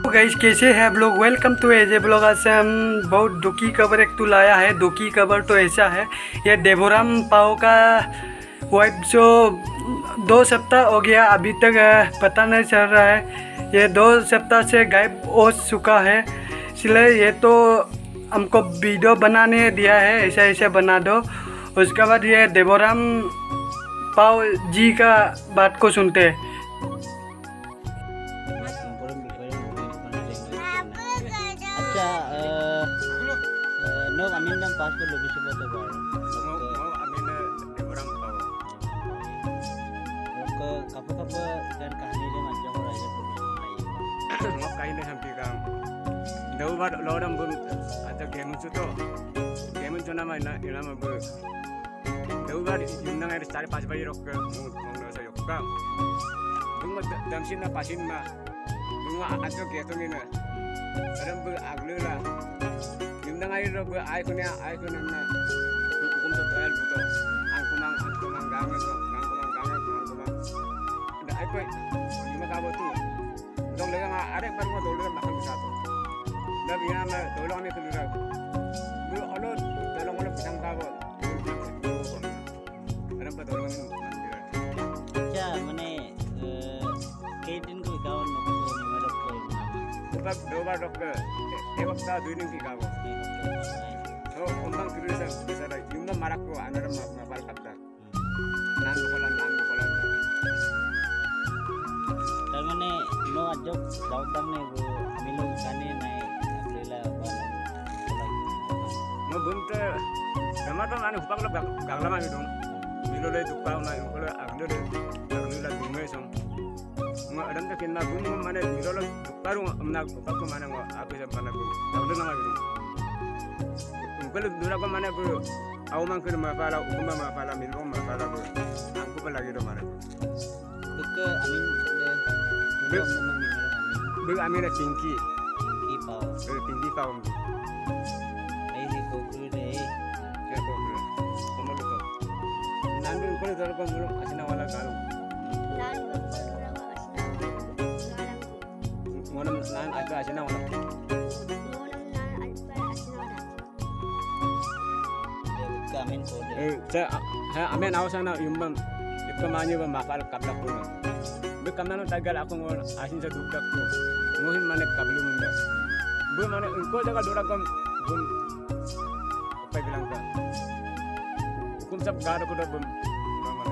Guys कैसे हैं आप लोग। Welcome to AJ blog. आज से हम बहुत दुखी खबर एक तो लाया है। दुखी खबर तो ऐसा है, ये देवोराम पाओ का वाइफ जो 2 सप्ताह हो गया अभी तक पता नहीं चल रहा है। ये 2 सप्ताह से गायब हो चुका है, इसलिए ये तो हमको वीडियो बनाने दिया है, ऐसा ऐसे बना दो। उसके बाद ये देवोराम पाओ जी का बात को सुनते हैं। Nok amin nang passport lebih sebut apa? Amin orang tahu. Ke kape dan kahani dia macam orang aja lebih Ngok kain dia sampai kang. Dau bar lorang pun ada game itu tu. Game itu nama bu. Dau bar yunang ada 4-5 bari rok ke mong saya yok kang. Bunga damsin na pasin ma. Bunga ada gitu ni na. Adam bu aglela. Yunang air rok ay ko na na. Hukum sa toel buto. Angkumang gangan ko. Ay ko yung makabo tu. Dong lega nga arek baru nga dolo nakal bisa to. Dabi na ma dolo kami tulira. Bu alo dolo mo pisang kabo. Aram pa dolo kami mandira. Acha mane kaitin ko ikaw no ko ni marok ko. Ubab do bar rok ke. Ewak ta duinin ki kabo. So umbang tulira bisa ra yung na marak ko anaram mapal katta. Nan ko lan. Mane no ajok dautang ne bu amilo kane nai aglela bana mo bunte tomato ane hupang lo gaglama bidong milo le tukau na ko le aglela dume som mo adam ta kinna bun mane milo lo tukaru amna ko mane mo ape jam bana bu aglela ma bidong ko le dura ko mane bu aw man ko ma fala ukuma ma fala milo ma fala bu angku pa lagi do mane ke amin bu amin na pinky pau pinky pau ai hi ko kru de ya ko kru komo to nan bu ko dor ko mulo asina wala galu monam nan agba asina wala amin ko de amin awsana yumbam ikkamani ba mafal kabla ko bu kamna tagal ako ngor asin sa dukak ko ngohin mane kablu munda bu mane ko jaga dora kom bum apa bilang ka hukum sab gar ko bum mane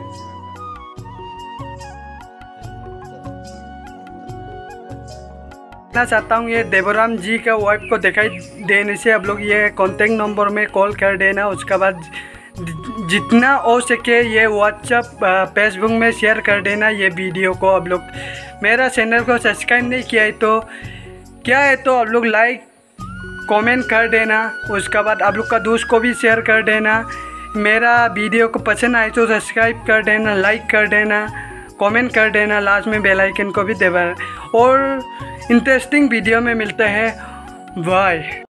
मैं चाहता हूँ ये देवोराम जी का wife को दिखाई देने से आप लोग ये कॉन्टेक्ट नंबर में कॉल कर देना। उसके बाद जितना हो सके ये व्हाट्सएप फेसबुक में शेयर कर देना ये वीडियो को। आप लोग मेरा चैनल को सब्सक्राइब नहीं किया है तो क्या है तो आप लोग लाइक कमेंट कर देना। उसके बाद आप लोग का दोस्त को भी शेयर कर देना। मेरा वीडियो को पसंद आए तो सब्सक्राइब कर देना, लाइक कर देना, कमेंट कर देना, लास्ट में बेल आइकन को भी दबाना। और इंटरेस्टिंग वीडियो में मिलते हैं। बाय।